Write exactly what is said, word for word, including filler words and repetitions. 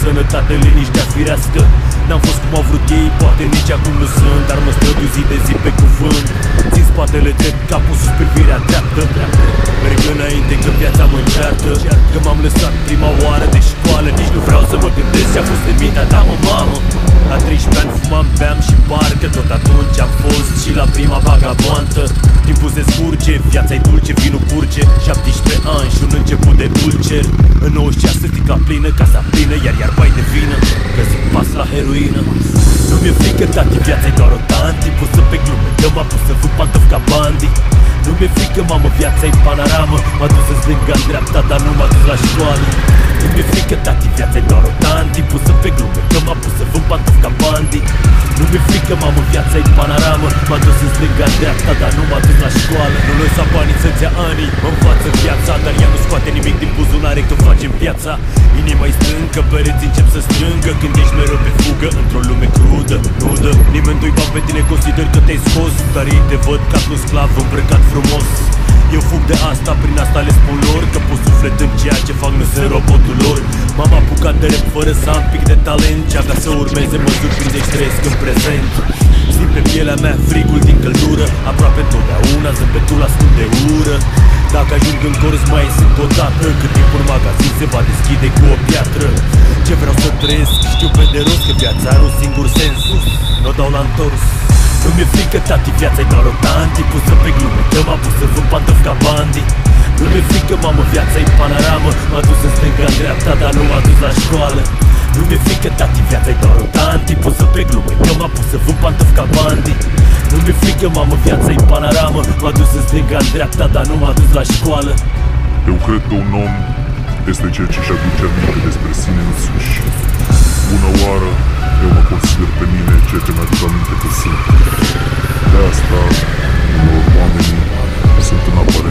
sănătate, liniștea firească. N-am fost cum au vrut ei, poate nici acum nu sunt, dar mă strădui zi de zi pe cuvânt. Țin spatele drept, capul sus, privirea dreaptă. Merg înainte că viața mă încearcă, că m-am lăsat prima oară de școală. Nici nu vreau să mă gândesc ce-a fost de mintea ta, mă, mamă. La treisprezece ani fumam, beam și parcă tot atunci am fost și la prima vagabontă. Timpul se scurge, viața-i dulce, vinul curge. șaptesprezece ani și un început de dulcer. În nouăzeci și șase sticla plină, casa plină, iar iar bai de vină, că zic pas la heroină. Nu mi-e frică, tati, viața-i doar o tanti. Pus să pe glume, că m-a pus să vând pantofi ca bandi. Nu mi-e frică, mamă, viața-i panorama. M-a dus în stânga, în dreapta, dar nu m-a dus la școală. Nu mi-e frică, tati, viața-i doar o tanti. Pus să pe glume, că m-a pus să vând pantofi ca bandi. Nu mi-e frică, mamă, viața-i panorama. M-a dus în stânga, în dreapta, dar nu m-a dus la școală. Nu lăsa banii să-ți ia anii, învață viața, dar ea nu scoate nimic din buzunare când facem viața. Inima-i strâncă, pereții încep să strângă când ești mereu pe fugă într-o lume crudă, nudă. Nimeni nu-i bag pe tine, consider că te-ai scos, dar ei te văd ca un sclav îmbrăcat frumos. Eu fug de asta, prin asta le spun lor că pus suflet în ceea ce fac, nu sunt robotul lor. M-am apucat de rap fără să am pic de talent, cea ca să urmeze mă surprinde și trăiesc în prezent. Simt pe pielea mea frigul din căldură, aproape întotdeauna zâmbetul ascund de ură. Dacă ajung în cors mai sunt odată, cât timp un magazin se va deschide cu o piatră. Ce vreau să trăiesc, știu pe de rost că viața are un singur sens, n-o dau la întors. Nu mi-e frică, tati, viața-i doar o tanti. Pusă pe glume, că m-a pus să vând pantofi ca bandi. Nu mi-e frică, mamă, viața-i panoramă. M-a dus în stânga, în dreapta, dar nu m-a dus la școală. Nu mi-e frică, tati, viața-i doar o tanti. Pusă pe glume, că m-a pus să vând pantofi ca bandi. Nu mi-e frică, mamă, viața-i panoramă. M-a dus în stânga, în dreapta, dar nu m-a dus la școală. Eu cred că un om este cel ce-și aduce aminte despre sine însuși. Bună oară, eu mă consider pe mine ceea ce mi-aduc aminte că sunt. De asta, unor oamenii sunt în apărare.